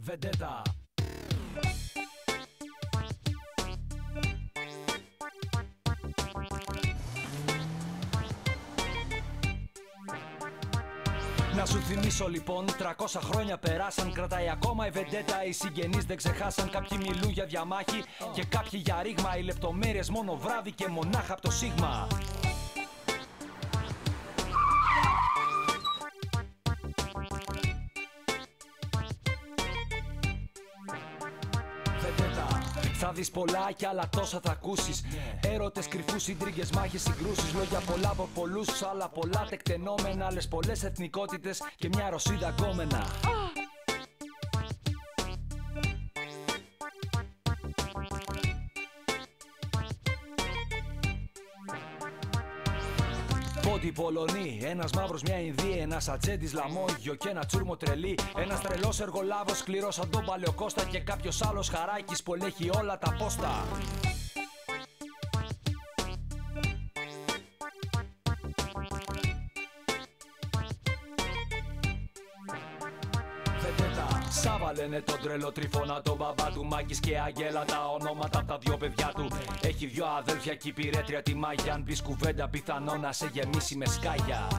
Vendetta. Να σου θυμίσω λοιπόν, 300 χρόνια περάσαν. Κρατάει ακόμα η Vendetta, οι συγγενείς δεν ξεχάσαν. Κάποιοι μιλούν για διαμάχη και κάποιοι για ρήγμα. Οι λεπτομέρειες μόνο βράδυ και μονάχα από το σίγμα. Θα δεις πολλά κι άλλα τόσα θα ακούσεις. Έρωτες κρυφούς, ιντρίγκες, μάχες, συγκρούσεις. Λόγια πολλά από πολλούς, άλλα πολλά τεκτενόμενα. Άλλες πολλές εθνικότητες και μια Ρωσίδα γκόμενα. Πόντι Πολωνοί, ένας μαύρος μια Ινδία, ένας ατζέντης λαμόγιο και ένα τσούρμο τρελή. Ένας τρελός εργολάβος σκληρός σαν τον Παλαιοκώστα και κάποιος άλλος χαράκης που ελέγχει όλα τα πόστα. Σάβα λένε τον τρελό Τριφώνα, τον μπαμπά του Μάκης και Αγγέλα, τα ονόματα απ' τα δυο παιδιά του. Έχει δυο αδέλφια κι υπηρέτρια τη Μάγια. Αν πεις κουβέντα πιθανό να σε γεμίσει με σκάγια.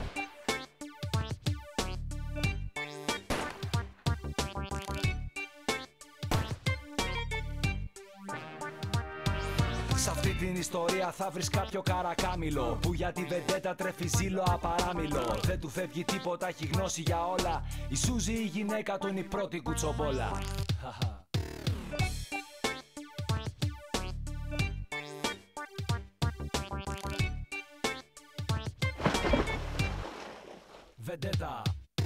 Σ' αυτή την ιστορία θα βρεις κάποιο καρακάμιλο που για τη Vendetta τρέφει ζήλο απαράμιλο. Δεν του φεύγει τίποτα, έχει γνώση για όλα. Η Σούζη η γυναίκα του είναι η πρώτη κουτσομπόλα. Vendetta.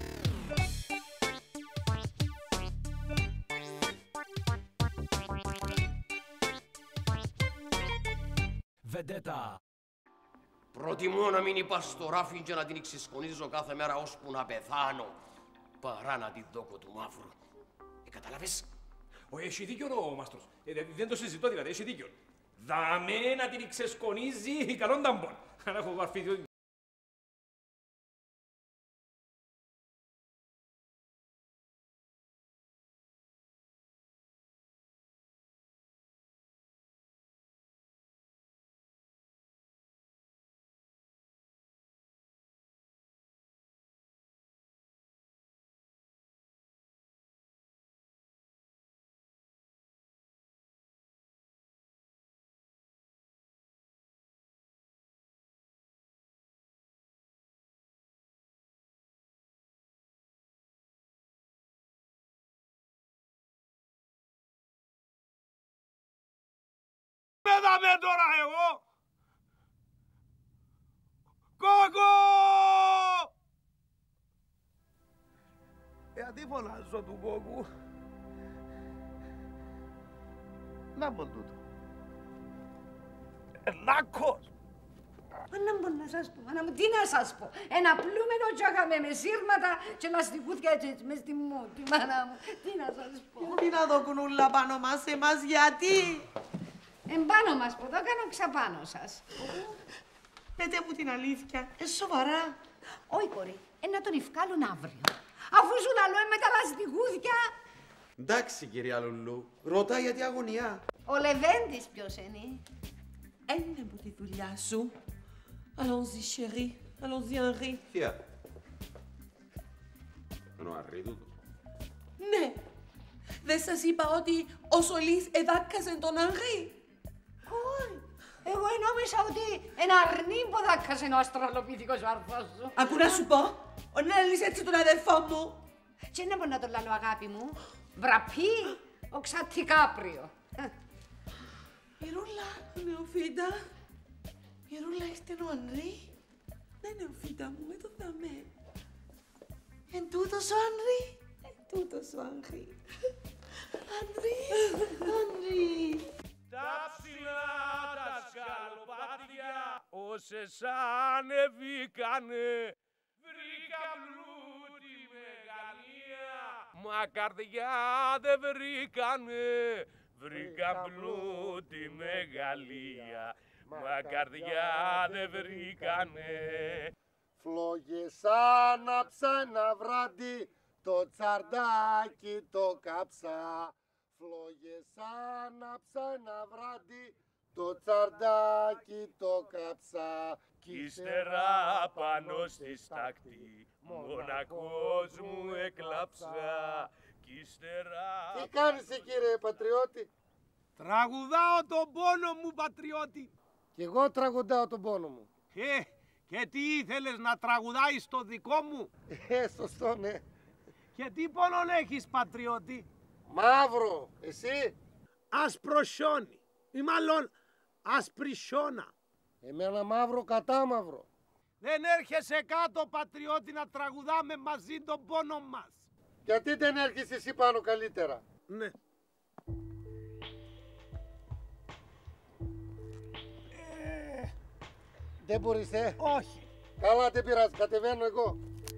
Vendetta. Προτιμώ να μην είπα στο ράφι και να την ξεσκονίζω κάθε μέρα ώσπου να πεθάνω, παρά να την δώκω του μαύρου. Καταλάβες? Έχει δίκιο ο μάστρος. Δεν το συζητώ δηλαδή, έχει δίκιο. Δαμέ να την ξεσκονίζει καλόν ταμπον. Αν έχω βαρφίδιο. Πέδαμε τώρα εγώ! Κόκο! Γιατί φωνάζω του κόκκου? Να πω τούτο. Λάκκος! Να μπορώ να σας πω, μάνα μου, τι να σας πω. Ένα πλούμενο τζάγαμε με σύρματα και λαστιχούθια έτσι μες στη μούτη, μάνα μου. Τι να σας πω. Τι να δω κνούλα πάνω μας εμάς, γιατί? Εμπάνω μας που εδώ κάνω ξαπάνω σας. Πέτε μου την αλήθεια, σοβαρά. Όχι, κορί, να τον ευκάλουν αύριο. Αφού σου τα λέω με τα λαστιχούθια. Εντάξει, κυρία Λουλού, ρωτά γιατί αγωνιά. Ο Λεβέντης ποιος είναι? Είναι από τη δουλειά σου. Allons-y, chérie. Allons-y, Henri. Θεία. Εννοώ αρρή τούτο. Ναι. Δεν σας είπα ότι ο Σολής εδάκασε τον Henri. Όχι. Εγώ νόμιζα ότι ένα αρνί που δάκασε ο αστραλοπίθηκος βάρφος σου. Ακού να σου πω, να λύσεις έτσι τον αδερφό μου. Και να μπορώ να τον λαλώ, αγάπη μου. Βραπή, ο Ξατικάπριο. Μυρούλα, νεοφύτα. Μυρούλα, είστε ο Henri. Ναι, νεοφύτα μου, με το δαμέ. Εν τούτος ο Henri. Εν τούτος ο Henri. Henri, Henri. Τα ψηλά τα σκαλοπάτια, όσες ανεβήκανε, βρήκα πλούτη μεγαλεία, μα καρδιά δεν βρήκανε. Βρήκα πλούτη μεγαλεία, μα καρδιά δεν βρήκανε. Φλόγες άναψα ένα βράδυ το τσαρδάκι το κάψα, φλόγες άναψα ένα βράδυ, το τσαρδάκι το κάψα. Κι ύστερα πάνω στη στάκτη, μοναχός μου εκλάψα. Κι ύστερα... Τι κάνεις κύριε πατριώτη? Τραγουδάω τον πόνο μου, πατριώτη. Κι εγώ τραγουδάω τον πόνο μου. Και τι ήθελες να τραγουδάεις το δικό μου? Σωστό, ναι. Και τι πόνον έχεις, πατριώτη? Μαύρο, εσύ? Ασπροσιόνι, ή μάλλον ασπρισιώνα. Εμένα μαύρο κατά μαύρο. Δεν έρχεσαι κάτω, πατριώτη, να τραγουδάμε μαζί τον πόνο μας? Γιατί δεν έρχεσαι εσύ πάνω καλύτερα? Ναι. Δεν μπορείς, Όχι. Καλά, δεν πειράζει, κατεβαίνω εγώ.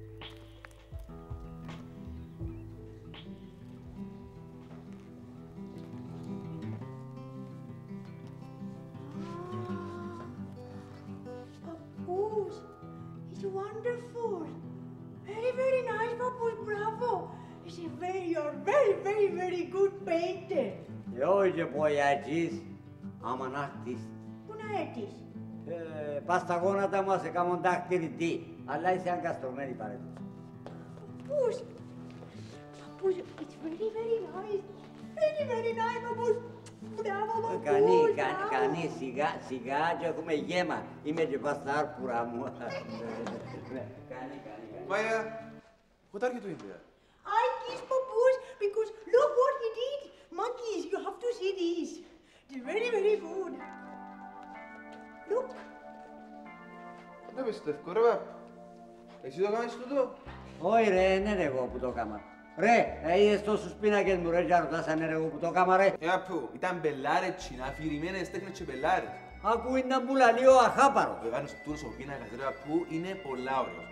Papoose, it's wonderful. Very, very nice, Papoose, bravo. You're very, very, very good painter. Όχι ποιατζής, άμα να χτίσεις. Πού να έρθεις? Πας στα γόνατα μου, σε κάμουν δαχτυλιτή, αλλά είσαι αγκαστρωμένη παρέτηση. Papoose, Papoose, it's very, very nice. Very, very nice, Papoose. Μπράβο, Papoose, Κανεί, σιγά και έχουμε γέμα. Είμαι και πας στα άρπουρα μου. Κάνει. Maya, what are you doing there? I kiss Papoose because look what he did. Monkeys, you have to see this. It's very, very good. Look. Δεν πιστεύω, ρε παπ. Εσύ το κάνεις τούτο? Όχι ρε, δεν είναι εγώ που το έκανα. Ρε, είδες τόσους πίνακες μου ρε και ρωτάς αν είναι εγώ που το έκανα ρε. Απού, ήταν μπελάρετσι, αφηρημένες τέχνες και μπελάρες. Ακού ήταν που λαλεί ο αχάπαρος. Ο Ιβάνος τούρος ο πίνακας ρε παππού είναι πολλά ωραίος.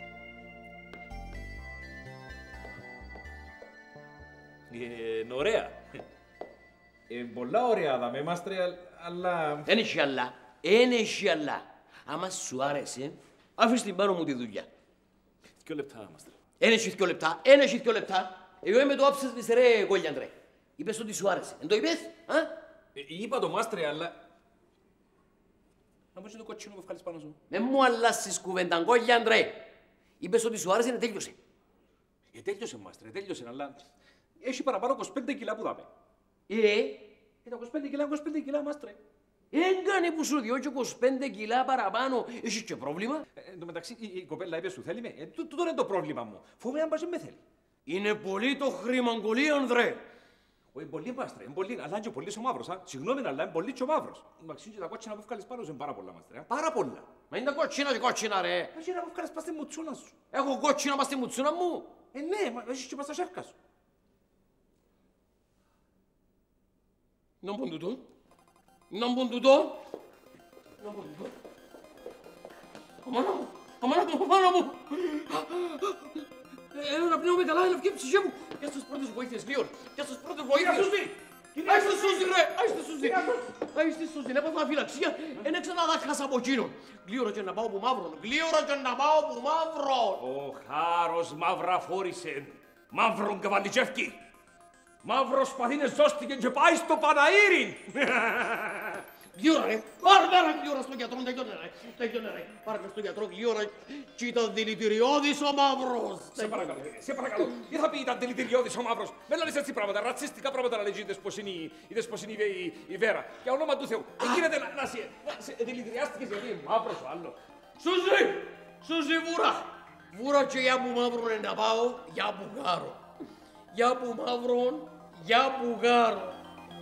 Ωραία. Πολλά ωραία δάμε, είμαστε, αλλά... Εν έχει άλλα, εν έχει άλλα. Άμα σου άρεσε, άφησε την πάνω μου τη δουλειά. 2 λεπτά είμαστε. Εν έχει 2 λεπτά, εν έχει 2 λεπτά. Εγώ είμαι το άψες της ρε κόλλιαντρε. Είπες ότι σου άρεσε. Εν το είπες, α? Είπα το μάστρε, αλλά... Να μπορείς το κότσινο που βγάλεις πάνω σου. Με μου αλλάσεις κουβέντα, κόλλιαντρε. Είπες ότι σου άρεσε, τέλειωσε. Τέλειωσε μάστρε, τέλειωσε, αλλά... Έχει παραπάνω 25 κιλά που δάμε. Τα 25 κιλά, 25 κιλά μάστρε. Έγκανε που σου διώκει 25 κιλά παραπάνω, έχεις και πρόβλημα. Εν τω μεταξύ, η κοπέλα είπε σου θέλει με. Τούτο είναι το πρόβλημα μου. Φοβούμαι αν πας με θέλει. Είναι πολύ το χρήμα, κολλίανδρε. Όχι, πολύ μάστρε, πολύ, αλλά και πολύ ο μαύρος. Συγγνώμη, αλλά είναι πολύ και ο μαύρος. Μαξί και τα κότσινα που βγάλεις πάνω είναι πάρα πολλά μάστρε. Πάρα πολλά. Μα είναι τα κότσινα και κότσινα ρε. Έχει να που βγάλεις πας στη μουτσούνα σου. Έχω κότσινα πας στη μουτσούνα μου. Ναι, μα έχεις και πας στα σέρκα σου. Να μπουν τούτο. Να μπουν τούτο. Αμάνα μου, αμάνα μου. Να πνέουμε καλά, είναι ευκαιρία ψυχή μου. Για στις πρώτες βοήθειες, Λίον. Για στις πρώτες βοήθειες. Άι στη Σούζη ρε, άι στη Σούζη. Άι στη Σούζη, έπαθα φυλαξία. Εν έξανα δάχασα από εκείνον. Γλίωρα και να πάω που μαύρον. Γλίωρα και να πάω που μαύρον. Ο χάρος μαύρα φόρησε. Μαύρον καβαλιτζεύκη. Μαύρος παθήνες ζώστηκε και πάει στο Παναήριν. Γλίωρα ρε, πάρε γλίωρα στον γιατρό, τελειώνε ρε. Πάρε στον γιατρό γλίωρα και ήταν δηλητηριώδης ο μαύρος. Σε παρακαλώ, τι θα πει ήταν δηλητηριώδης ο μαύρος. Δεν λες έτσι πράγματα, ρατσιστικά πράγματα να λέγεις είδες πως είναι η Βέρα. Για όνομα του Θεού, γίνεται να σε δηλητηριάστηκες γιατί είναι μαύρος ο άλλο. Σούζη βούρα. Βούρα και για που μαύρον να πάω, για που γάρω. Για που μαύρον, για που γάρω.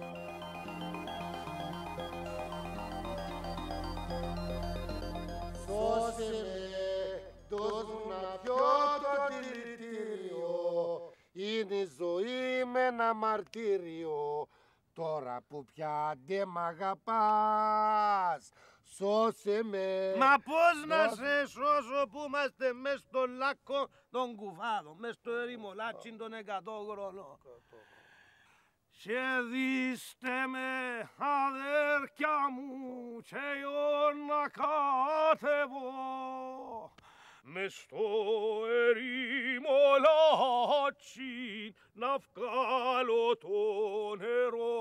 Σώσε με, δώσ' μου να πιω το δηλητήριο. Είναι η ζωή με ένα μαρτύριο. Τώρα που πια δεν μ' αγαπάς, σώσε με. Μα πώς να σε σώσω που είμαστε μες στο λάκκο των κουβάδων, μες στο ερημολάτσι των 100 χρονών. Και δίστε με αδέρκια μου και εγώ να κατεβώ μες στο ερημολάτσι να βγάλω το νερό.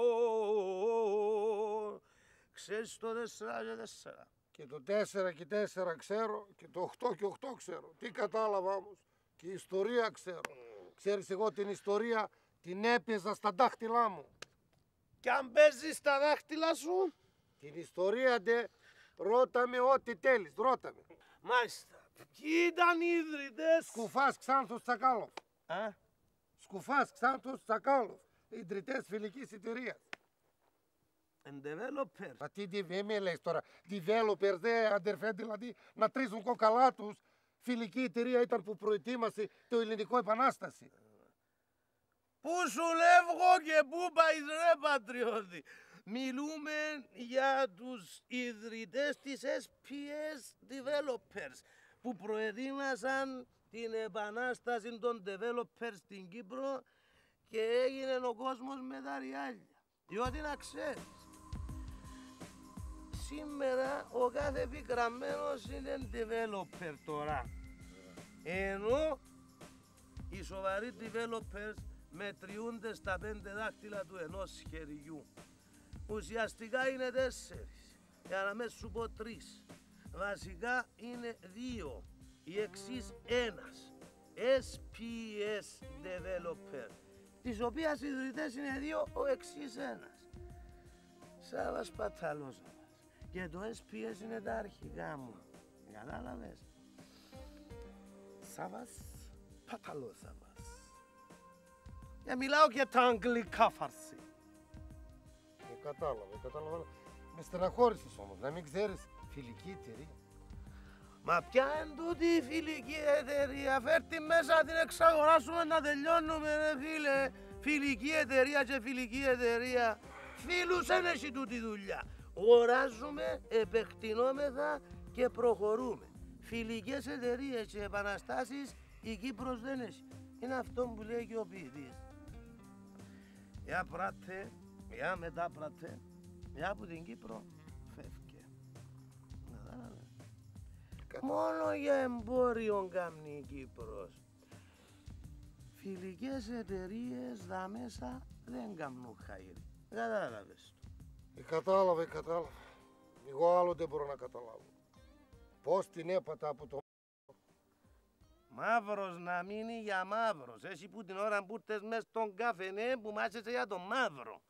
Ξέρεις το 4 και 4. Και το 4 και 4 ξέρω και το 8 και 8 ξέρω. Τι κατάλαβα όμως. Και η ιστορία ξέρω. Ξέρεις, εγώ την ιστορία την έπαιζα στα δάχτυλά μου. Κι αν παίζεις στα δάχτυλα σου. Την ιστορία ντε, ρώτα με ό,τι θέλεις, ρώτα με. Μάλιστα. Ποιοι ήταν οι ιδρυτές? Σκουφάς Ξάνθος Τσακάλοφ. Α? Σκουφάς Ξάνθος Τσακάλοφ. Ιδρυτές φιλικής εταιρείας. Developers. Μα τι με λες τώρα, developers, αδερφέ, δηλαδή να τρίζουν κόκαλά τους. Φιλική εταιρεία ήταν που προετοίμασε το ελληνικό επανάσταση. Πού σου λεύγω και πού πάεις ρε πατριώτη. Μιλούμε για τους ιδρυτές της SPS Developers που προετοίμασαν την επανάσταση των developers στην Κύπρο και έγινε ο κόσμος με τα ριάλια. Διότι να ξέρεις, σήμερα ο κάθε επιγραμμένος είναι developer τώρα. Ενώ οι σοβαροί developers μετριούνται στα 5 δάχτυλα του ενός χεριού. Ουσιαστικά είναι 4, για να μην σου πω 3. Βασικά είναι 2, οι εξής 1. SPS Developer, της οποίας ιδρυτές είναι 2, ο εξής 1. Σάββας Παταλόσαβας. Και το SPS είναι τα αρχικά μου. Κατάλαβες. Σάββας Παταλόσαβας. Και μιλάω και τα αγγλικά φαρσί. Κατάλαβα. Με στεναχώρησες όμως, να μην ξέρεις φιλική εταιρεία. Μα ποια είναι τούτη η φιλική εταιρεία, φέρτη μέσα την εξαγοράσουμε να τελειώνουμε ρε φίλε. Φιλική εταιρεία και φιλική εταιρεία. Φίλους δεν έχει τούτη δουλειά. Οράζουμε, επεκτηνόμεθα και προχωρούμε. Φιλικές εταιρείες και επαναστάσεις η Κύπρος δεν έχει. Είναι αυτό που λέει και ο ποιητής. Για πράτε, για μετά πράτε, για από την Κύπρο φεύγε. Μόνο για εμπόριο κάνει η Κύπρος. Φιλικές εταιρείες δα μέσα δεν κάνουν χαίρι. Κατάλαβες το. Κατάλαβα. Εγώ άλλο δεν μπορώ να καταλάβω. Πώς την έπατα από το... Μαύρος να μείνει για μαύρος. Εσύ που την ώρα που ήρθες μες στον καφενέ που μάσεσαι για τον μαύρο.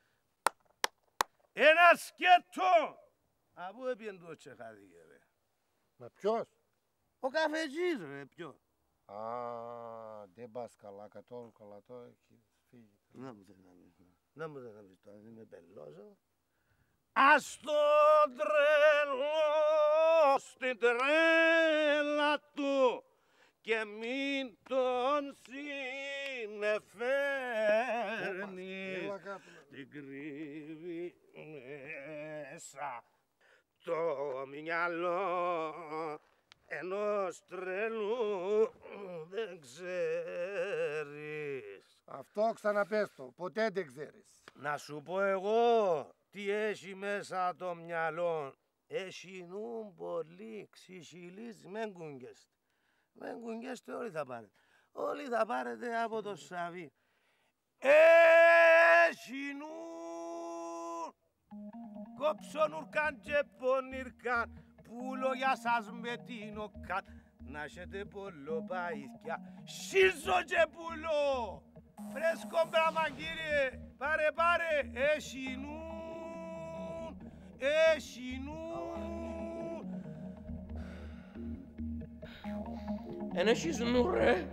Ένα σκέτο! Από έπιεν το τσεχάθηκε ρε. Μα ποιος? Ο καφετζής ρε, ποιος? Α, δεν πας καλά, καθόλου καλά, το έχεις φύγει. Να μου θες να πεις τώρα, είμαι πελώσο. Ας το τρελό στην τρέλα του και μην τον συνεφέρνει. Την κρύβει μέσα το μυαλό ενός τρελού δεν ξέρεις. Αυτό ξαναπες το, ποτέ δεν ξέρεις. Να σου πω εγώ τι έχει μέσα το μυαλό. Έχει νου πολύ ξυσιλής, μεν κουνγκέστε. Μεν κουνγκέστε όλοι θα πάρετε. Όλοι θα πάρετε από το Σαβί. Έχει νου κόψον ουρκάν και πονιρκάν. Πούλο για σας με την οκάν. Να έχετε πολλο παϊθιά. Σίζο και πουλό. Φρέσκο μπράμα κύριε. Πάρε. Έχει νου. Εν έχεις νου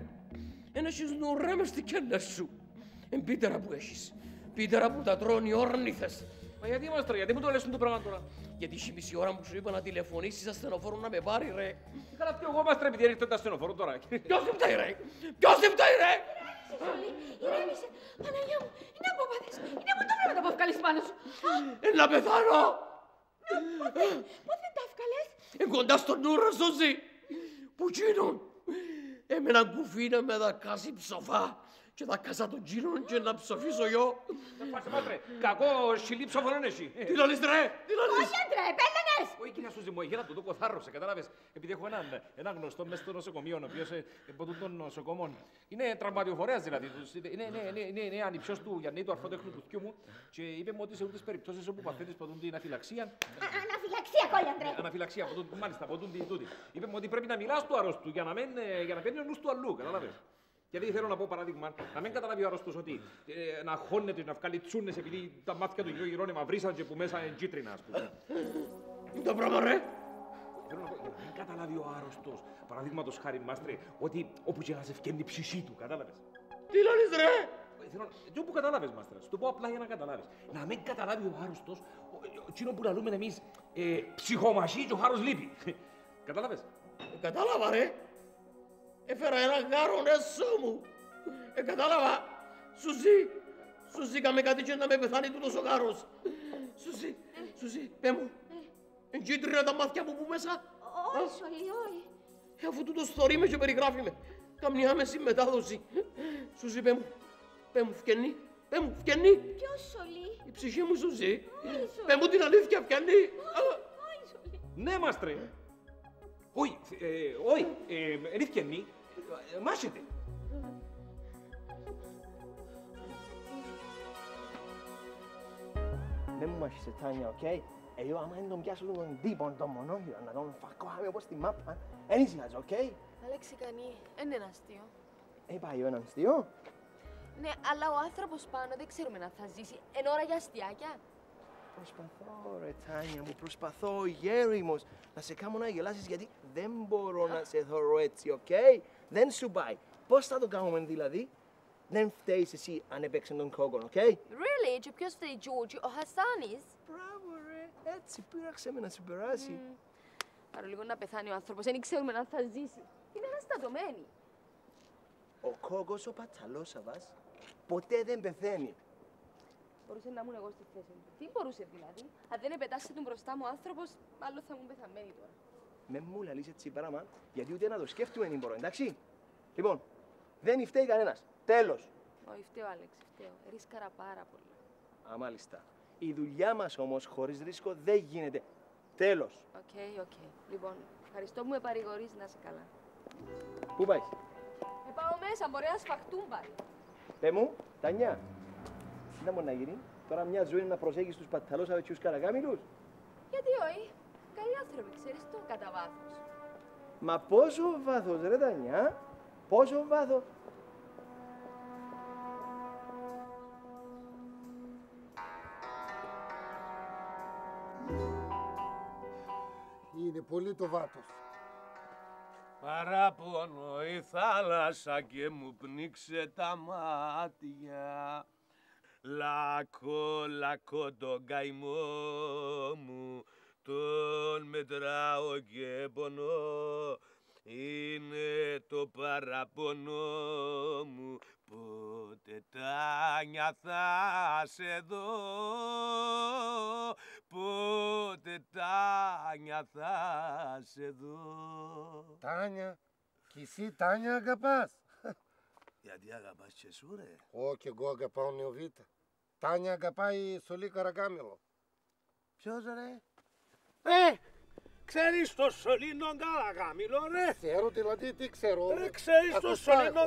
ρε μες στην κέντα σου. Εν πίτερα που έχεις. Πίτερα που τα τρώνε οι όρνηθες. Μα γιατί μας τώρα, γιατί μου το λες το πράγμα τώρα? Γιατί είχε μισή ώρα που σου είπα να τηλεφωνήσεις ασθενοφόρο να με πάρει ρε. Καλά τι εγώ μας τρέπει διέρχεται το ασθενοφόρο τώρα. Ποιος δεν φταίει ρε. Ηρέμησε, Παναγιά μου, είναι από πάθες, είναι από τα πράγματα που βγάλεις πάνω σου. Να πεθάνω. Πότε τα βγάλες? Κοντά στον νου Ζώζη. Που γίνουν. Έμεναν κουφί να με δακάσει ψοφά. Και θα κάσα τον γύρον και να ψοφήσω εγώ. Πάτρε, κακό σιλί ψοφό είναι εσύ. Τι λαλείς ρε, τι λαλείς? Όχι άντρε, πέλανε κάνεις! Όχι, κυρία Σούζη μου, να του το κοθάρρωσε, κατάλαβες. Επειδή έχω έναν γνωστό μέσα στο νοσοκομείο, ο οποίος από των νοσοκομών είναι τραυματιοφορέας δηλαδή. Είναι ανιψιός του Γιάννη, του αρφότεχνου του θκιού μου, και είπε μου ότι σε όλες τις περιπτώσεις όπου παθαίνεις ποτούν την αναφυλαξία. Αναφυλαξία, κόλλιαντρε! Αναφυλαξία, μάλιστα, ποτούν την τούτη. Είπε μου ότι πρέπει να μιλάς του αρρώστου για να παίρνει ο νους του αλλού, κατάλαβες. Γιατί θέλω να πω παράδειγμα, να μην καταλάβει ο αρρώστος ότι να χώνεται, να βγάλει τσούνες επειδή τα μάτια του γύρω μαυρίσαν και που μέσα είναι κίτρινα, ας πούμε. Τι το πράγμα, ρε! Θέλω να πω, να μην καταλάβει ο άρρωστος, παραδείγματος χάρη μάστρε, ότι όπου και να σε φκένει η ψυχή του, κατάλαβες. Τι λένες, ρε! Θέλω να που κατάλαβες, μάστρε, σου το πω απλά για να καταλάβεις. Να μην καταλάβει ο άρρωστος, εκείνο που λαλούμε εμείς, ψυχομαχή και ο χάρος λείπει. Κατάλαβες. Κατάλαβα, ρε! Έφερα ένα γάρον έσω μου. Κατάλαβα. Σουζί, κάμε κάτι και να με πεθάνει τούτος ο γάρος. Σουζί, πέ μου. Εν κίτρινα τα μάτια μου που μέσα. Όχι, Σολή, όχι. Αφού τούτος θωρεί με και περιγράφει με. Καμιά άμεση μετάδοση. Σουζί, πέ μου, φκαινεί. Ποιος, Σολή? Η ψυχή μου, Σουζί. Πέ μου την αλήθεια, φκαινεί. Ναι, μάστρε. Όχι, εν ευκαινεί, μάχεται. Δεν μου μάχησε, Τάνια, οκ. Εγώ άμα δεν τον πιάσω τον τύπον, τον μονόγυρο, να τον φακώαμε όπως τη μάπα, εν ήσυχαζε, οκ. Αλέξη κανεί, είναι ένα αστείο. Πάει ένα αστείο. Ναι, αλλά ο άνθρωπος πάνω δεν ξέρουμε αν θα ζήσει. Εν ώρα για αστιάκια. Προσπαθώ, ρε Τάνια μου, προσπαθώ γέριμος να σε κάνω να γελάσεις γιατί δεν μπορώ να σε θωρώ έτσι, οκ. Δεν σου πάει. Πώς θα το κάνουμε δηλαδή. Δεν φταίεις εσύ αν έπαιξε τον κόκκον, οκ. Really, και ποιος φταίει, Τζόρτζι, ο Χασάνης. Μπράβο, ρε. Έτσι πήραξε με να σου περάσει. Άρα λίγο να πεθάνει ο άνθρωπος, δεν ξέρουμε αν θα ζήσει. Είναι αναστατωμένη. Ο κόκκος ο πατσαλόσαβας ποτέ δεν πεθαίνει. Μπορούσε να ήμουν εγώ στη θέση μου. Τι μπορούσε δηλαδή. Αν δεν επετάσσε τον μπροστά μου ο άνθρωπος, μάλλον θα ήμουν πεθαμένη τώρα. Με μου λαλείς έτσι πράγμα, γιατί ούτε να το σκέφτομαι δεν μπορώ, εντάξει. Λοιπόν, δεν φταίει κανένας. Τέλος. Όχι, φταίω, Άλεξ, φταίω. Ρίσκαρα πάρα πολύ. Α, μάλιστα. Η δουλειά μας όμως χωρίς ρίσκο δεν γίνεται. Τέλος. Οκ. Λοιπόν, ευχαριστώ που με παρηγορείς, να είσαι καλά. Πού πάει. Πάω μέσα, μπορεί να σφαχτούν πάλι. Πέ μου, Τανιά. Δεν μπορεί να γίνει. Τώρα μια ζωή να προσέχεις τους παταλόσαβες και τους καραγάμιλους. Γιατί όχι. Καλοί άνθρωποι, ξέρεις το, κατά βάθος. Μα πόσο βάθος, ρε Τανιά. Πόσο βάθος. Είναι πολύ το βάθος. Παράπονο η θάλασσα και μου πνίξε τα μάτια. Λάκω τον καημό μου, τον μετράω και πονώ. Είναι το παραπονό μου, πότε Τάνια θα σε δω, πότε Τάνια θα σε δω. Τάνια, κι εσύ Τάνια αγαπάς. Γιατί αγαπάς και σου ρε. Ω, κι εγώ αγαπάω Νεοβίτα. Τάνια αγαπάει Σολή Καρακάμιλο. Ποιος ρε. Ξέρεις το Σολίνο Καρακάμιλο ρε. Ξέρω δηλαδή τι ξέρω. Ρε ξέρεις το Σολίνο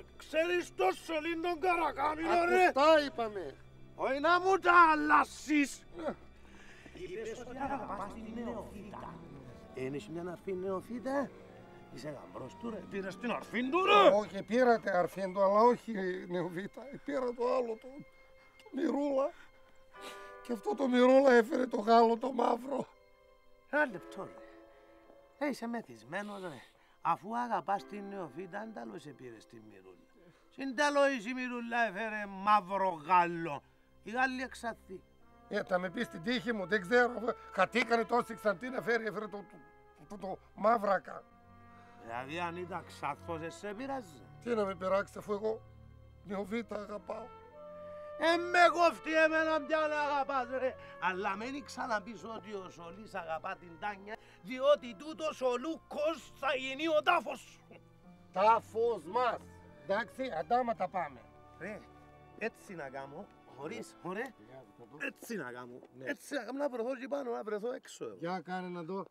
Καρακάμιλο ρε. Ακουστά είπαμε. Όχι να μου τα αλλάσεις. Είπες ότι αγαπάς την Νεοφύτα. Έχεις μια αρφή Νεοφύτα. Είσαι γαμπρός του ρε. Πήρες την αρφή του ρε. Όχι, πήρατε αρφή του, αλλά όχι Νεοφύτα. Πήρα το άλλο το Μυρούλα. Και αυτό το Μυρούλα έφερε το γάλο το μαύρο. Ένα λεπτό ρε. Είσαι μεθυσμένος ρε. Αφού αγαπάς την Νεοφύτα, αν τέλος σε πήρες τη Μυρούλα. Συντέλος η Μυρούλα έφερε μαύρο γάλο. Η Γάλλη εξαθή. Θα με πεις την τύχη μου, δεν ξέρω. Χατήκανε τόση Ξαντίνα έφερε το μαύρακα. Δηλαδή αν ήταν ξάθος, δεν σε πειράζει. Τι να με πειράξει αφού εγώ Νεοφύτα αγαπάω. Με κόφτει εμένα πια να αγαπάς ρε. Αλλά μην ξαναπείς ότι ο Σολής αγαπά την Τάνια, διότι τούτος ο Λούκος θα γίνει ο τάφος σου. Τάφος μας. Εντάξει, αντάματα πάμε. Ρε, έτσι να κάνω, Χωρίς, ωραία. Έτσι να κάνω. Έτσι να κάνω να βρεθώ εκεί πάνω, να βρεθώ έξω. Για κάνε να δω.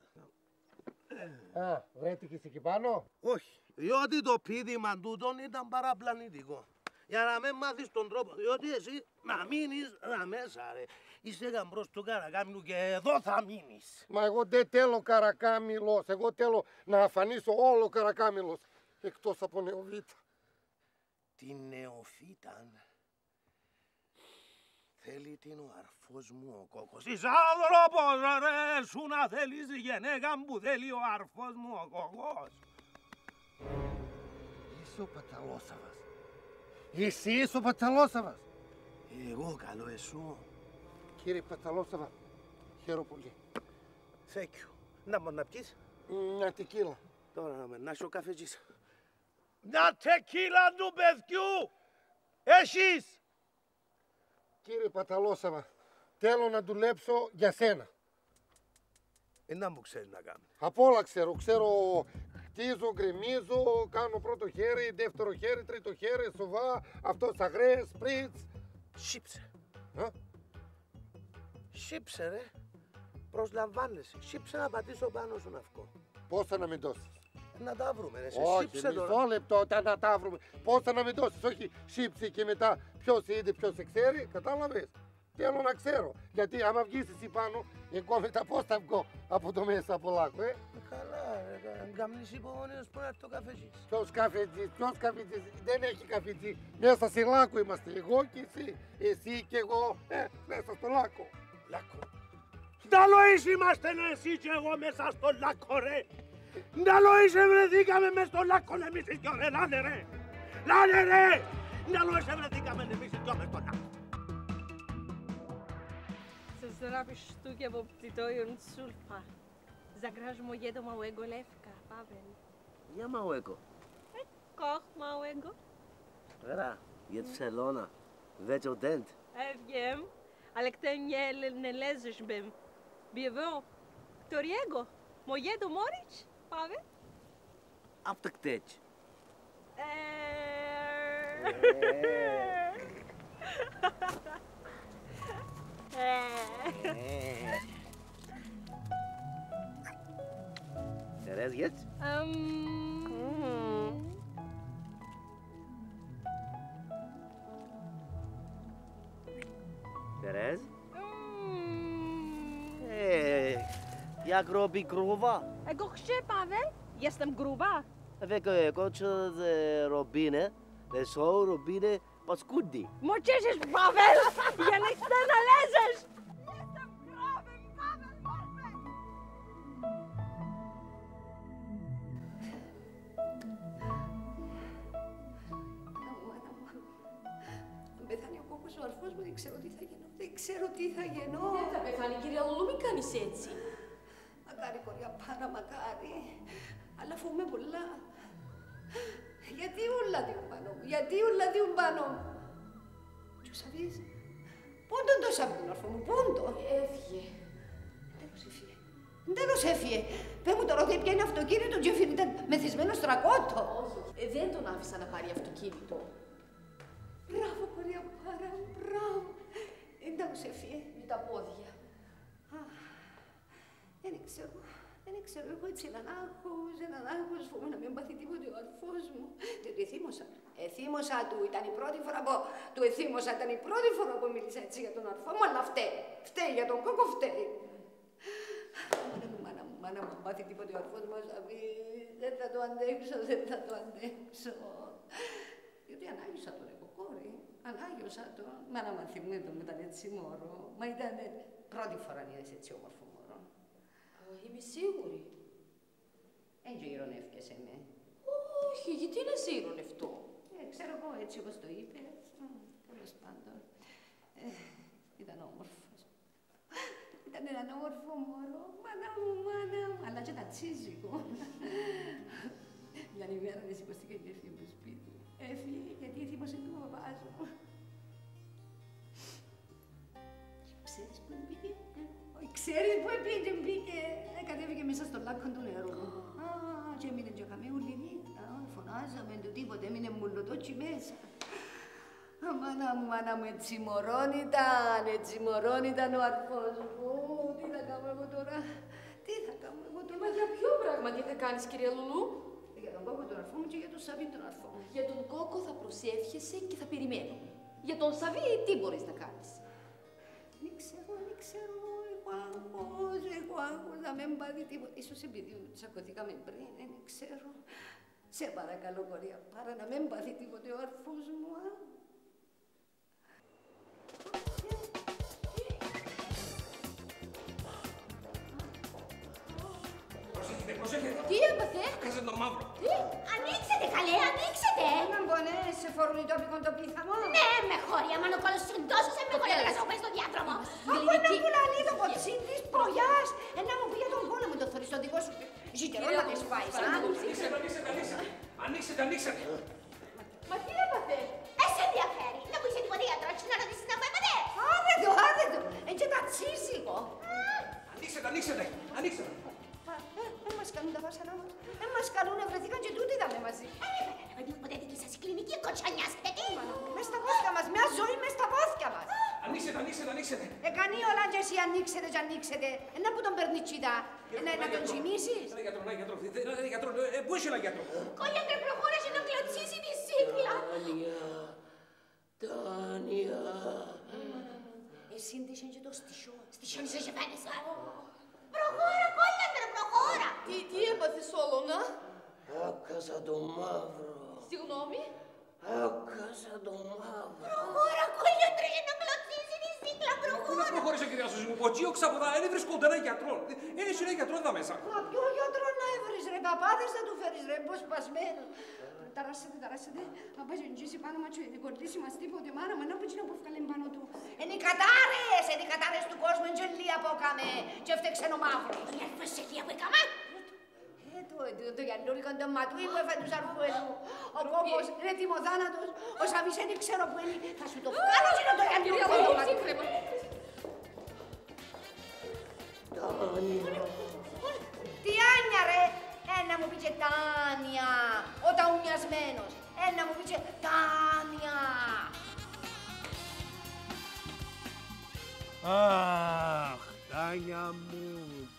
Α, βρέθηκες εκεί πάνω. Όχι, διότι το πείδημα τούτον ήταν παραπλανητικό. Για να μην μάθεις τον τρόπο, διότι εσύ να μείνεις μέσα ρε. Είσαι γαμπρός του Καρακάμιλου και εδώ θα μείνεις. Μα εγώ δεν θέλω Καρακάμιλος, εγώ θέλω να αφανίσω όλο Καρακάμιλος, εκτός από νεοφύτα. Την νεοφύτα θέλει την ο αρφός μου ο κόκκος. Είσαι άνθρωπος ρε, σου να θέλεις γυναίκα που θέλει ο αρφός μου ο κόκκος. Είσαι ο Παταλόσαβας. Εσύ είσαι ο Παταλόσαβας. Εγώ καλό εσού. Κύριε Παταλόσαβα, χαίρομαι πολύ. Thank you. Να μου να πιείς. Μια τεκίλα. Τώρα να μενάσει ο καφετζής. Μια τεκίλα του παιδιού. Έχεις. Κύριε Παταλόσαβα, θέλω να δουλέψω για σένα. Να μου ξέρει να κάνω. Απ' όλα ξέρω. Ξέρω, χτίζω, γκρεμίζω, κάνω πρώτο χέρι, δεύτερο χέρι, τρίτο χέρι, σοβά, αυτό σαγρές, σπρίτς. Σύψε. Σύψε ρε. Προσλαμβάνεσαι. Σύψε να πατήσω πάνω σου να βγω. Πόσα να μην δώσεις. Να τα βρούμε ρε. Όχι, μισό λεπτό να τα βρούμε. Πόσα να μην δώσεις, όχι σύψη και μετά ποιος είδε, ποιος ξέρει, κατάλαβες. Θέλω να ξέρω. Γιατί άμα βγεις εσύ πάνω, εγώ μετά πώς θα βγω από το μέσα από λάκκο, Καλά, ρε. Καμνείς υπομονή που να έρθει το καφετζής. Ποιος καφετζής, δεν έχει καφετζή. Μέσα σε λάκκο είμαστε, εγώ και εσύ. Εσύ και εγώ, μέσα στο λάκκο. Λάκκο. Νταλόις είμαστε εσύ και εγώ μέσα στο λάκκο ρε. Νταλόις βρεθήκαμε μες στο λάκκο εμείς οι δυο ρε. Λάνε ρε. Λάνε ρε. Νταλόις βρεθήκαμε εμείς οι δυο μες στο λάκκο. Zrobisz sztukę obcytując sulfa. Zagrasz mojego małego lewka, Paweł. Ja małego. Koch małego? Vera, jest Selona. Wiedział dent. Wiem, ale kto nie leżysz bym. Biewo, którego? Mojego morić, Paweł? Aptekteć. Teraz jedz? Teraz? Jak robi gruba? Εγώ chcę, Paweł. Jestem gruba. Εγώ robinę, są robinę paskudni. Możesz, Paweł! Ja nie chcę na leżysz! Jestem grobem, Paweł, morfę! Αν πεθάνει ο κόκκος ο αρφός μου, δεν ξέρω τι θα γίνω. Δεν ξέρω τι θα γίνω. Δεν θα πεθάνει, κυρία Λουλού, μην κάνεις έτσι. Μακάρι, κοριά, πάρα μακάρι. Αλλά φοβούμαι πολλά. Γιατί όλα διούν πάνω μου, γιατί όλα διούν πάνω μου. Τι ο Σαββής, πούντον το Σαββί τον αρφό μου, πούντον. Έφυγε. Τέλος έφυγε. Πες μου τώρα ότι πιάνει αυτοκίνητο και ήταν μεθυσμένο στρακότο. Όχι, δεν τον άφησα να πάρει αυτοκίνητο. Μπράβο, κοριά, πάρα μου, μπράβο. Τέλος έφυγε. Με τα πόδια. Δεν ξέρω, έχω έτσι έναν άγχος, φοβούμαι να μην πάθει τίποτε ο αρφός μου. Διότι εθύμωσα του, ήταν η πρώτη φορά που του εθύμωσα, ήταν η πρώτη φορά που μίλησα έτσι για τον αρφό μου, αλλά φταίει για τον κόκκο, φταίει. Μάνα μου, πάθει τίποτε ο αρφός μου, δεν θα το αντέξω. Διότι ανάγιωσα τον εγώ, κόρη, ανάγιωσα τον. Μάνα μου, θυμήθω μου, ήταν έτσι μωρό, μα ήταν πρώτη φορά να είδες έτσι όμορφο μωρό. Είμαι σίγουρη. Έτσι ειρωνεύκεσαι με. Όχι, γιατί να σε ειρωνευτώ. Ξέρω εγώ, έτσι όπως το είπες. Τέλος πάντων. Ήταν όμορφος. Ήταν έναν όμορφο μωρό. Μάνα μου, αλλά και τα τσίζικο. Μια ημέρα δεν σηκωστήκε και έφυγε από το σπίτι. Έφυγε γιατί θύμωσε του παπάς μου. Ξέρεις που μπήκε. Ξέρεις που μπήκε. Κατέβηκε μέσα στο λάκκο του νερού. Και έμεινε και καμία ουλή νύχτα. Φωνάζαμε του τίποτε, έμεινε μουλωτότσι μέσα. Μάνα μου, έτσι μωρόν ήταν ο αρφός μου. Τι θα κάνω εγώ τώρα, Μα για ποιο πράγμα τι θα κάνεις, κυρία Λουλού? Για τον Κόκο τον αρφό μου και για τον Σαβί τον αρφό μου. Για τον Κόκο θα προσεύχεσαι και θα περιμένω. Για τον Σαβί τι μπορείς να κάνεις? Δεν ξέρω, έχω άγχος να μην πάθει τίποτα. Ίσως επειδή τσακωθήκαμε πριν, δεν ξέρω. Σε παρακαλώ, κορία, πάρα να μην πάθει τίποτε ο αρφός μου, Προσέχετε. Τι έπαθε? Κάσε τον μαύρο. Τι? Ανοίξετε καλέ, ανοίξετε! Να μπονέ σε φορουνιτόπικον το πίθαμο. Ναι, με χώρια, μάνο κόλλος συντόσωσε με χώρια να κρατήσω στο διάδρομο. Αφού ένα πουλανί το ποτσίν της προγιάς, να μου πει για τον πόλεμο το θωρείς το δικό σου. Ζήτερο να τις πάει, Ανοίξετε. Μα τι έπαθε? Σε ενδιαφέρει, να μου είσαι τίποτε γιατρό και να ρωτήσεις να μου έπαθε. Άντε το, και τα τσίσικο. Ανοίξετε. Δεν μας κάνουν τα βάσανα μας. Δεν μας κάνουν, βρεθήκαν και τούτοι είδαμε μαζί. Να δει ποτέ δική σας η κλινική κοτσανιάστε, τι. Μες στα πόθηκια μας, μια ζωή μες στα πόθηκια μας. Ανοίξετε. Κάνει όλα και εσύ ανοίξετε. Να που τον παίρνει τσίδα, να τον τσιμήσεις. Ένα γιατρό. Πού είσαι ένα γιατρό? Κόλιαντρε προχώρησε να κλωτσίσει τη σύγκλα. Τάνια. Εσύ ντύσαι και το στισό. Στισιόν είσαι και φαίνεσαι. Προχώρα, κόλιαντρε, προχώρα. Τι έπαθες όλο, να? Άκασα το μαύρο. Συγγνώμη? Άκασα το μαύρο. Προχώρα, κόλιαντρε, για να κλωτσίσει τη σύγκλα, Πού να προχώρα. προχώρησε, κυρία Σωσή μου? Ποτσί οξαποδά, δεν βρισκόνται ένα γιατρό. Είναι ένα γιατρό εδώ μέσα. Μα ποιο γιατρό να έβρεις ρε, παπάδες θα του φέρεις ρε, πως σπασμένο. Ταράσσετε. Να πάει και εγγύσει πάνω μας και κορτίσει μας τίποτε μάνα, μα να πω τι να πω βγάλε πάνω του. Είναι οι κατάρες του κόσμου, είναι και λία που έκαμε και έφτεξε ο μαύρος. Η αρφές λία που έκαμε. Το γιαννούλικο το ματούι που έφερε τους αρφουέλου. Ο κόμπος είναι τιμοθάνατος, ο Σαβής δεν ξέρω που είναι. Θα σου το βγάλω και να το γιαννούλικο το ματούι. Τι Άνια ρε, να μου πει και Τάνια, ο ταουνιασμένος, να μου πει και Τάνια. Αχ, Τάνια μου.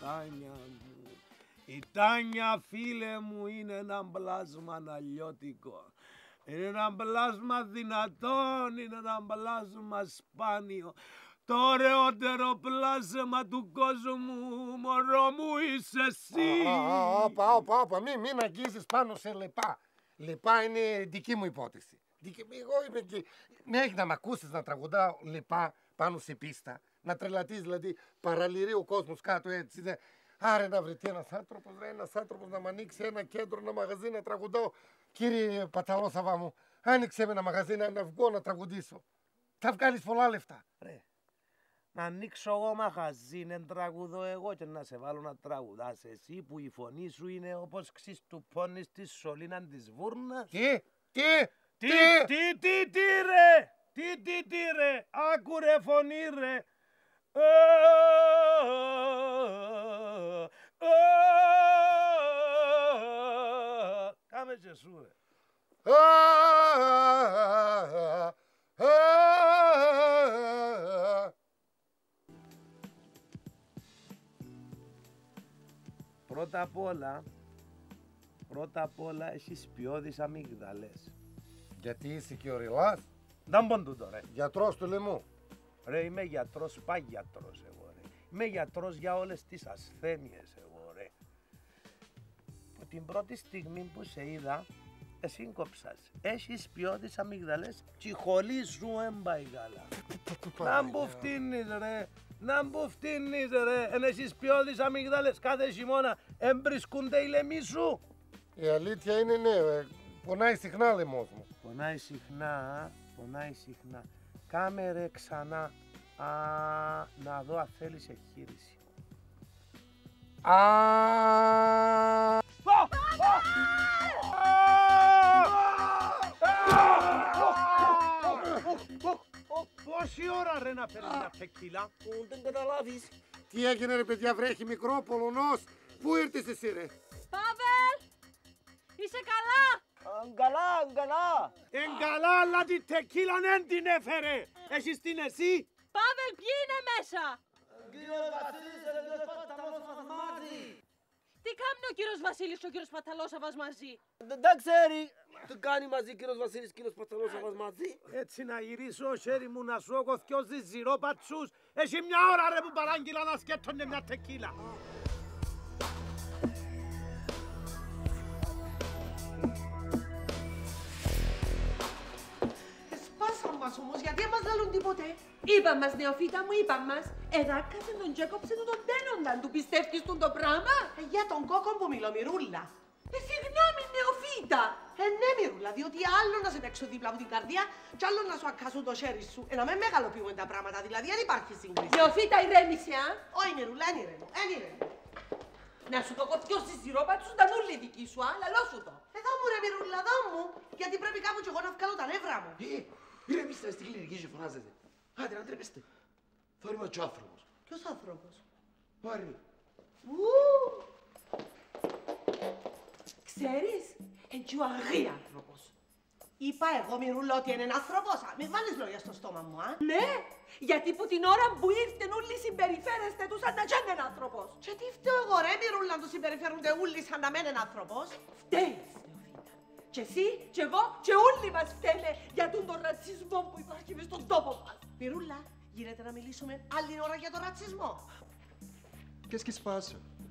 Η Τάνια, φίλε μου, είναι ένα πλάσμα αναλιώτικο. Είναι ένα πλάσμα δυνατόν, είναι ένα πλάσμα σπάνιο. Το ωραιότερο πλάσμα του κόσμου, μωρό μου, είσαι εσύ. Όπα, μην αγγίζεις πάνω σε λεπά. Λεπά είναι δική μου υπόθεση. Εγώ είμαι εκεί. Μέχρι να μ' ακούσεις να τραγουδάω λεπά πάνω σε πίστα, να τρελατείς δηλαδή, παραλυρεί ο κόσμος κάτω έτσι. Άρα να βρεθεί ένας άνθρωπος να μ' ανοίξει ένα κέντρο, ένα μαγαζί να τραγουδάω. Κύριε Πατσαλόσαβα μου, άνοιξε με ένα μαγαζί να βγω να τραγουδήσω. Θα βγάλεις πολλά λεφτά. Ρε, να ανοίξω εγώ μαγαζί, να τραγουδώ εγώ και να σε βάλω να τραγουδάς εσύ που η φωνή σου είναι όπως ξυστουπώνεις τη σωλήνα της βούρνας. Τι ρε, άκουρε φωνή ρε. Κάμε και σου ρε. Πρώτα απ' όλα έχεις ποιόδεις αμύγδαλες. Γιατί είσαι και ο Ριλάς. Να μπον τούτο ρε. Γιατρός του λαιμού. Ρε, είμαι γιατρός, παγιατρός εγώ ρε. Είμαι γιατρός για όλες τις ασθένειες εγώ ρε. Από την πρώτη στιγμή που σε είδα, εσύγκοψας. Έχεις ποιόδεις αμύγδαλες και η χολή σου έμπαει καλά. Να μου φτύνεις ρε. Εν έχεις ποιόδεις αμύγδαλες κάθε χειμώνα εμπρισκούνται οι λαιμοί σου. Η αλήθεια είναι ναι, πονάει συχνά λαιμός μου. Πονάει συχνά. Κάμε ρε ξανά, να δω αν θέλεις εγχείρηση. Πόση ώρα ρε να παίρνεις τα τεκίλα. Δεν καταλάβεις. Τι έγινε ρε παιδιά, βρέχει μικρό Πολωνός. Πού ήρθες εσύ ρε. Πάβελ! Είσαι καλά! Καλά. Καλά, αλλά την τεκίλα δεν την έφερε. Έχεις την εσύ. Πάβελ, ποιοι είναι μέσα. Κύριος Βασίλης και ο κύριος Παταλόσαβας μαζί. Τι κάνει ο κύριος Βασίλης και ο κύριος Παταλόσαβας μαζί. Δεν ξέρει τι κάνει μαζί κύριος Βασίλης και ο κύριος Παταλόσαβας μαζί. Έτσι να γυρίσω χέρι μου να σου έχω δυο ζυζυρόπατσους. Έχει μια ώρα ρε που παράγγειλα να σκέτωνε μια τεκίλα. Σπάσαν μας όμως, γιατί δεν μας λαλούν τίποτε. Είπαν μας, νεοφύτα μου, είπαν μας. Εδάκασε τον Τζέκοψε του τον τένονταν, του πιστεύεις τον το πράγμα. Για τον κόκκον που μιλώ, Μυρούλα. Συγγνώμη, νεοφύτα. Ναι, Μυρούλα, διότι άλλο να σε παίξω δίπλα από την καρδιά κι άλλο να σου ακάσουν το χέρι σου. Να με μεγαλοποιούμε τα πράγματα, δηλαδή δεν υπάρχει σύγκριση. Νεοφύτα, ηρέμησε, α. Όχι, Μυρούλα, εν ηρέμω. Να σου το κοφτιώ στη σιρόπα του, τα νουλή δική σου, α, λαλό σου το. Εδώ μου ρε Μυρούλα, εδώ μου, γιατί πρέπει κάπου κι εγώ να βγάλω τα νεύρα μου. Ηρεμήστε στην κλινική και φωνάζετε. Άντε να τρέπεστε. Θόρυμα και ο άνθρωπος. Ποιος άνθρωπος? Ο Αρή. Ξέρεις, εν και ο Αρή άνθρωπος. Είπα εγώ Μυρούλα ότι είναι άνθρωπος. Μη βάλεις λόγια στο στόμα μου, α. Ναι, γιατί που την ώρα που ήρθεν όλοι συμπεριφέρεστε τους σαν να κι είναι άνθρωπος. Και τι φταίω εγώ ρε Μυρούλα να τους συμπεριφέρονται όλοι σαν να μένουν άνθρωπος. Φταίεις, Νεοφύτα. Και εσύ, και εγώ, και όλοι μας φταίνε για τον ρατσισμό που υπάρχει μες στον τόπο μας. Μυρούλα, γίνεται να μιλήσουμε άλλη ώρα για τον ρατσισμό. Qu'est-ce qui se passe?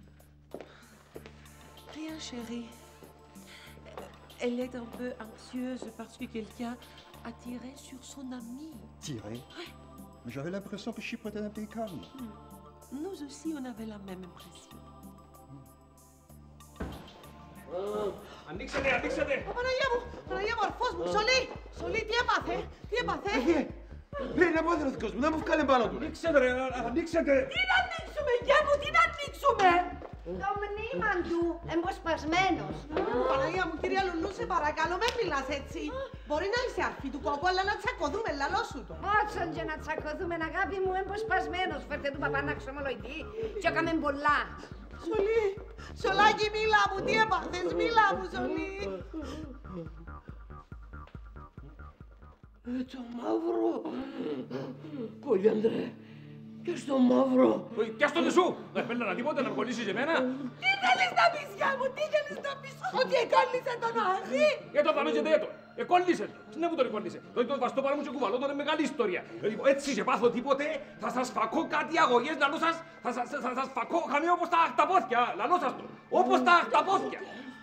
Rien, chérie. Elle est un peu anxieuse parce que quelqu'un a tiré sur son amie. Tiré? Ouais. Mais j'avais l'impression que Chypre était un pays calme. Nous aussi, on avait la même impression. Ανοίξετε! Παναγία μου, αρφός μου, Σολή, τι έπαθε. Πρέπει να πω ο δικός μου, να μου βγάλει πάνω του. Ανοίξετε ρε, ανοίξετε! Τι να ανοίξουμε, γεια μου, τι να ανοίξουμε. Το μνήμα του, εμποσπασμένος. Παναγία μου, κυρία Λουλού, σε παρακαλώ, μην μιλάς έτσι. Μπορεί να είσαι αρφή του κόκκου, αλλά να τσακωθούμε, λαλό σου το. Όσον και να τσακωθούμε, αγάπη μου, εμποσπασμένος. Φέρτε του παπά να ξομολογηθεί και έκαμε πολλά. Σολάκι, μίλα μου, τι έπαθες, μίλα μου, Σολή. Το μαύρο. Κολιάντρε, και στο μαύρο. Κι άστο σου! Θέλει να τίποτα να με κολλήσεις εμένα. Τι θέλεις να πεις, γεια μου, τι θέλεις να πεις, ότι εκόλλησε τον Άρη. Το θα μέζετε έτο. Εκόλλησε το. Τι να μου τον εκόλλησε. Τότε τον βαστό πάνω μου και κουβαλώ, τώρα είναι μεγάλη ιστορία. Έτσι και πάθω τίποτε, θα σας φακώ κάτι αγωγές, λαλό σας, θα σας φακώ χαμέ όπως τα αχταπόθηκια, λαλό σας το. Όπως τα αχταπόθηκια.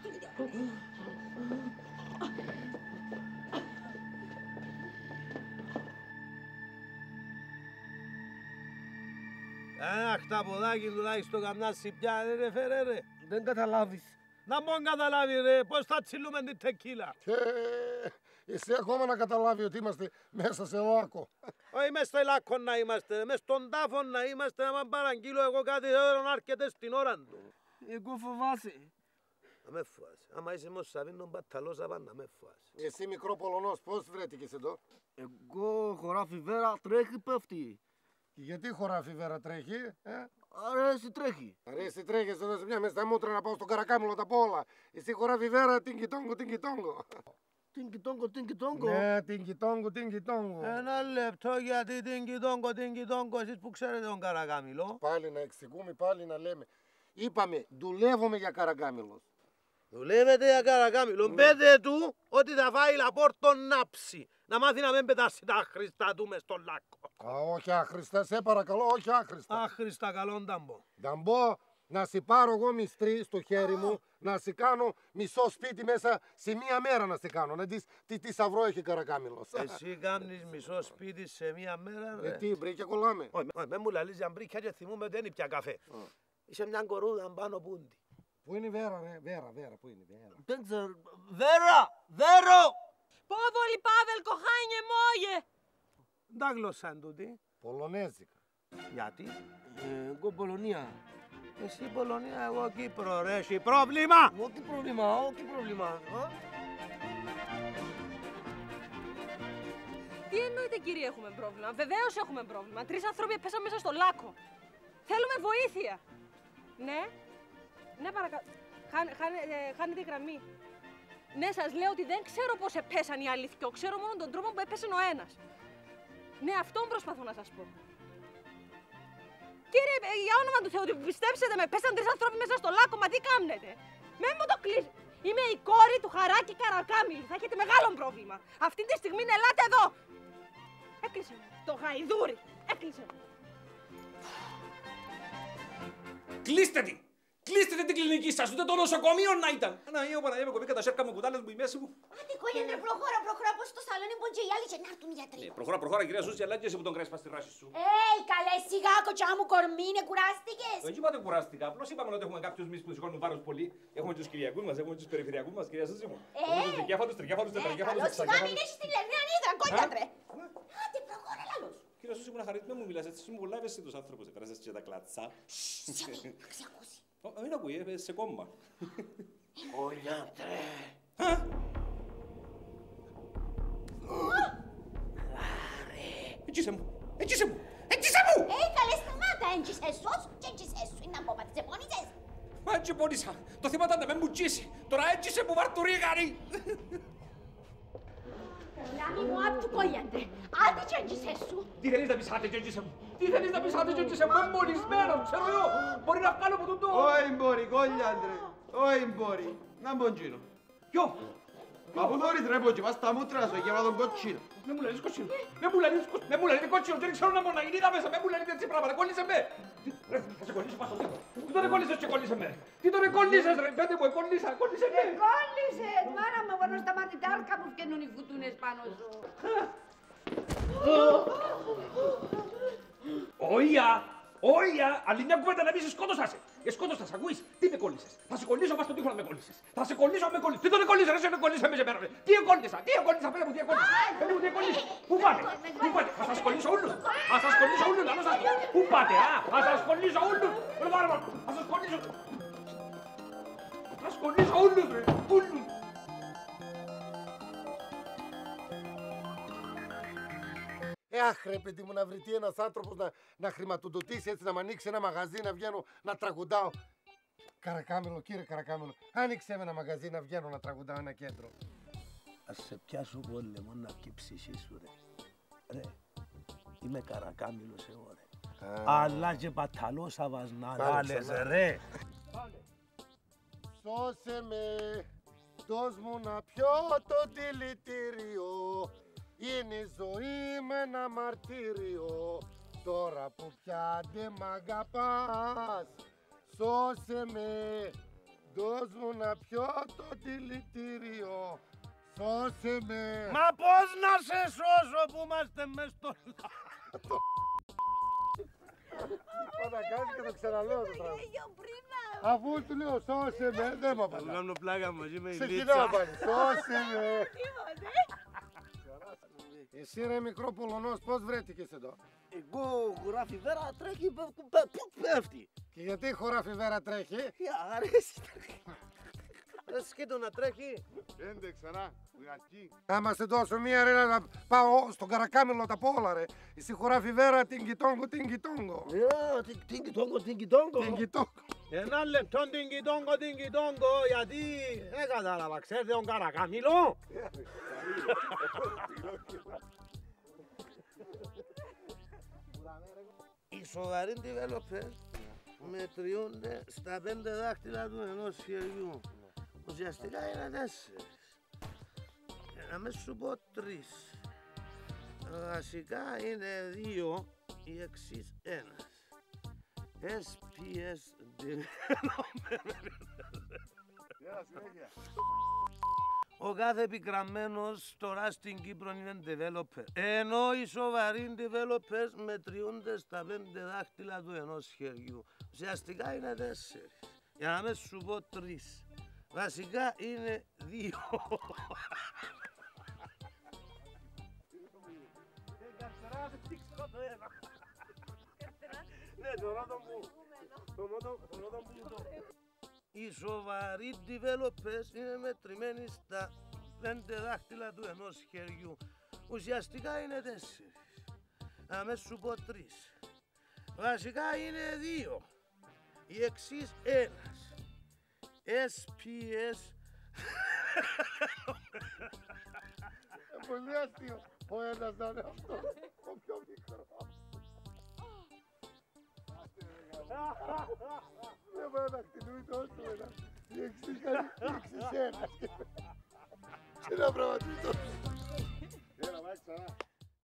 Αχ, τα ποδάκι τουλάχιστον καμιά σιπιά, ρε φέρε ρε. Δεν καταλάβεις. Να μην καταλάβει ρε, πώς θα τσιλούμε την τεκίλα. Εσύ ακόμα να καταλάβει ότι είμαστε μέσα σε λάκκο. Όχι μες στο λάκκο να είμαστε, μες στον τάφο να είμαστε, να μην παραγγείλω εγώ κάτι εδώ να έρχεται στην ώρα του. Εγώ φοβάσαι. Να με φοβάσαι. Άμα είσαι μος Σαβίνον Παταλόσαβα, να με φοβάσαι. Εσύ μικρό Πολωνός, πώς βρέθηκες εδώ? Εγώ χωράφι βέρα τρέχει πέφτει. Γιατί χωράφι βέρα τρέχει, Αρέσει τρέχει. Αρέσει τρέχεις εδώ σε μια μες στα μούτρα να πάω στον Καρακάμιλο τα πόλα. Εσύ χωράφι βέρα τίνκι-τόγκο, τίνκι-τόγκο. Τίνκι-τόγκο, τίνκι-τόγκο. Ναι, τίνκι-τόγκο, τίνκι-τόγκο. Ένα λεπτό γιατί τίνκι-τόγκο, εσείς που ξέρετε τον Καρακάμιλο. Πάλι να εξηγούμε, πάλι να λέμε. Είπαμε, δουλεύουμε για Καρακάμιλος. Δουλεύετε για Καρακάμιλο. Πέτε του ότι θα φάει λαπόρτο νάψη. Να μάθει να μην πετάσει τα άχρηστα του μες στον λάκκο. Όχι άχρηστα, σε παρακαλώ, όχι άχρηστα. Άχρηστα καλόν ταμπό. Ταμπό, να σε πάρω εγώ μυστρή στο χέρι μου, να σε κάνω μισό σπίτι μέσα σε μία μέρα να σε κάνω. Να δεις τι σαυρό έχει Καρακάμιλος. Εσύ κάνεις μισό σπίτι σε μία μέρα, ρε. Τι, μπρίκια κολλάμε. Όχι, με μου λαλείς για μπρίκια και θυμούμε δεν είναι πια καφέ. Είσαι μια κορούδα πάνω πούντι. Πού είναι η Βέρα, ρε, Βέρα, πού είναι η Βέρα. Δεν ξέρω. Βέρο! Πόβολη Πάβελ, κοχάνιε μόγε. Τα γλώσσα είναι τούτη. Πολωνέζικα. Γιατί? Εγώ Πολωνία. Εσύ Πολωνία, εγώ Κύπρο, ρε, έχει πρόβλημα. Όχι πρόβλημα, όχι πρόβλημα. Τι εννοείται κύριε έχουμε πρόβλημα. Βεβαίως έχουμε πρόβλημα. 3 άνθρωποι πέσαμε μέσα στο λάκκο. Θέλουμε βοήθεια. Ναι. Ναι παρακαλώ. Χάνετε η γραμμή. Ναι, σας λέω ότι δεν ξέρω πώς επέσαν οι άλλοι δυο. Ξέρω μόνο τον τρόπο που έπεσε ο ένας. Ναι, αυτόν προσπαθώ να σας πω. Κύριε, για όνομα του Θεού, πιστέψτε με, πέσαν 3 άνθρωποι μέσα στο λάκκο, μα τι κάνετε. Με μου το κλείσετε. Είμαι η κόρη του Χαράκη Καρακάμιλου. Θα έχετε μεγάλο πρόβλημα. Αυτή τη στιγμή ελάτε εδώ. Έκλεισε με. Το γαϊδούρι. Έκλεισε με. Κλείστε τη! Κλείστε την κλινική σας, ούτε το νοσοκομείο να ήταν! Αναγία μου, Παναγία μου, κοπήκα τα σέρκα μου, κουτάλες μου, η μέση μου. Άντε, κόλιαντρε, προχώρα, πως στο σαλόνι μπορεί και οι άλλοι και να έρθουν οι γιατροί. Προχώρα, κυρία Σούση, αλλά και εσύ που τον κρέσπας στη ράση σου. Καλέ, σιγά, κοτσιά μου κορμίνε, κουράστηκες. Όχι, είπατε κουράστηκα. Απλώς είπαμε ότι έχουμε κάποιους μυς που σηκώνουν βάρος πολύ. Έχουμε τους κυριακούς μας, έχουμε τους περιφερειακούς μας, κυρία Σούση μου. Έχουμε τους δικέφαλους, τρικέφαλους, τετρακέφαλους, σιγά, μην έχεις τη λερνέα νύχτα, κόλιαντρε. Άντε, προχώρα, λαλός. Κύριε Σούση μου, να χαρείτε, μου μιλάς, έτσι μου πολλά ευαίσθητος άνθρωπος, επέρασες και τα κλατσά. Μην ακούει, σε κόμμα. Κόλιαντρε. Έτσισε μου! Καλέ, σταμάτα, έντζησες σως και έντζησες σου. Είναι να πω, πατήσε πόνησες. Μα έτσι πόνισα. Το θέμα ήταν να με μουτσίσει. Τώρα έτσισε που βαρτουρίγαρη. Λάμι μου απ' του κόλιαντρε. Άντε και έντζησες σου. Τι θέλεις να πεις άντε και έντζησε μου. Τι θέλεις να πεις άντε και έντζησε μου. Είμαι μολυσμένος, ξέρω εγώ. Μπορεί να βγάλω από τον τόπο. Όχι μπορεί, κόλιαντρε. Όχι μπορεί. Να μπω τζίνο. Ποιο? Μα πού θωρείς ρε ποτσι, πας στα μούτρα σου, γεύα τον κοτσίνο. Με μου λένε κοτσίνο. Με μου λένε κοτσίνο. Δεν ξέρω να μοναγινίδα μέσα. Με μου λένε έτσι πράγματα. Κόλλησε με. Θα σε κολλήσω πάνω. Τι τον εκόλλησες και κόλλησε με. Τι τον εκόλλησες ρε. Πέντε μου εκόλλησα. Κόλλησε με. Εκόλλησες. Μάνα μου, μόνο στα μανιτάρκα που φτιάχνουν οι φουτούνες πάνω σου. Όια. Άλλη μια κουβέντα να μην σε σκότωσασαι. Σκότωσας, ακούεις. Τι με κόλλησες. Θα σε κολλήσω μας στον τοίχο να με κόλλησες. Θα σε κολλήσω, με κολλήσεις. Τι τον εκόλλησες, ρε, σε με κολλήσε με σε μέρα. Τι εκόλλησα, πέρα μου, τι εκόλλησα. Πέρα μου, τι εκόλλησα. Πού πάτε. Θα σας κολλήσω όλους. Λαλό σας. Πού πάτε, θα σας κολλήσω όλους. Θα σας κολλήσω όλους, ρε. Όλους. Αχ ρε παιδί μου, να βρεθεί ένας άνθρωπος να χρηματοδοτήσει έτσι, να μ' ανοίξει ένα μαγαζί, να βγαίνω να τραγουδάω. Καρακάμιλο, κύριε Καρακάμιλο, άνοιξε με ένα μαγαζί να βγαίνω να τραγουδάω ένα κέντρο. Ας σε πιάσω πόλεμο να βγει ψυχή σου ρε. Ρε, είμαι Καρακάμιλος εγώ ρε. Αλλά και παταλός αβασναράλες ρε. Σώσε με, δώσ' μου να πιω το δηλητήριο. Είναι η ζωή με ένα μαρτύριο. Τώρα που πια δεν μ' αγαπάς, σώσε με, δώσ' μου να πιω το δηλητήριο. Σώσε με. Μα πώς να σε σώσω που είμαστε μες στο λάθο. Πάω να κάνεις και το ξαναλέω το πράγμα. Αφού του λέω σώσε με, δεν μ' απαντά. Κάνω πλάκα μαζί με η Σε Λίτσα. κοινό πάλι, σώσε με. Εσύ ρε μικρό Πολωνός, πώς βρέθηκες εδώ. Εγώ χωράφι βέρα τρέχει, πού πέφτει. Και γιατί η χωράφι βέρα τρέχει. Αρέσει τρέχει. Ρε σκέτο να τρέχει. Έντε ξανά, βγακή. Άμα σε δώσω μία ρε να πάω στον Καρακάμιλο τα πόλα ρε. Εσύ χωράφι βέρα την κοιτόγκο. Την κοιτόγκο. Ένα λεπτό την κοιτόγκο, γιατί δεν κατάλαβα, ξέρετε τον Καρακάμιλο. Οι σοβαροί developers μετριούνται στα 5 δάχτυλα του ενός χεριού. Ουσιαστικά είναι 4. Να μην σου πω 3. Βασικά είναι 2, η εξής 1. SPS Ο κάθε επικραμμένος τώρα στην Κύπρο είναι developer. Ενώ οι σοβαροί developers μετριούνται στα 5 δάχτυλα του ενός χεριού. Ουσιαστικά είναι 4. Για να μην σου πω 3. Βασικά είναι 2. Οι σοβαροί developers είναι μετρημένοι στα 5 δάχτυλα του ενός χεριού. Ουσιαστικά είναι 4. Να με σου πω 3. Βασικά είναι 2. Η εξής 1. SPS Πολύ αστείο. Ο ένας να είναι αυτό, ο πιο μικρό. Βλέπω ένα χτυλούι τόσο ένα. Η εξής ένας. Και ένα πραγματικό.